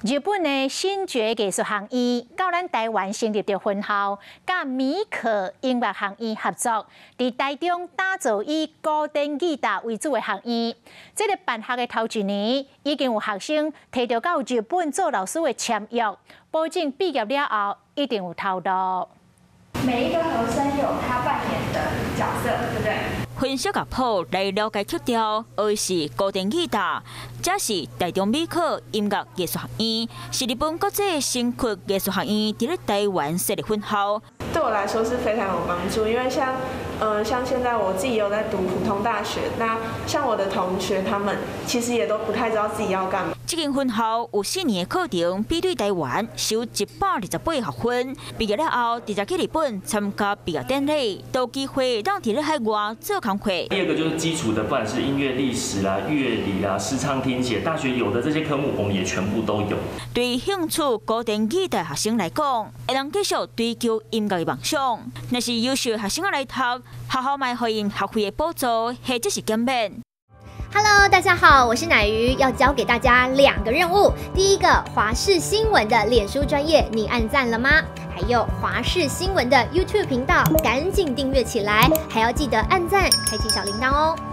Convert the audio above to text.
日本的新觉艺术学院到咱台湾成立着分校，甲米克音乐学院合作，伫台中打造以古典吉他为主的学院。这个办学的头一年，已经有学生摕到到日本做老师的签约，保证毕业了后一定有头路。 每一个和声有他扮演的角色，对不对？ 分小乐谱来了解曲调，学的是古典吉他，这是台中美科音乐艺术学院，是日本国际新曲艺术学院伫咧台湾设立分校。 对我来说是非常有帮助，因为像现在我自己有在读普通大学，那像我的同学他们其实也都不太知道自己要干嘛。 这间分校有4年的课程，比对台湾收128个学分，毕业了后直接去日本参加毕业典礼，都有机会让伫咧海外做工课。 第二个就是基础的，不管是音乐历史啦、乐理啦、视唱听写，大学有的这些科目我们也全部都有。对兴趣古典吉他学生来讲，会能继续追求音乐的梦想。若是优秀学生来读，学校卖给因学费的补助，或者是减免。 Hello， 大家好，我是乃瑜，要教给大家2个任务。第一个，华视新闻的脸书专页，你按赞了吗？还有华视新闻的 YouTube 频道，赶紧订阅起来，还要记得按赞，开启小铃铛哦。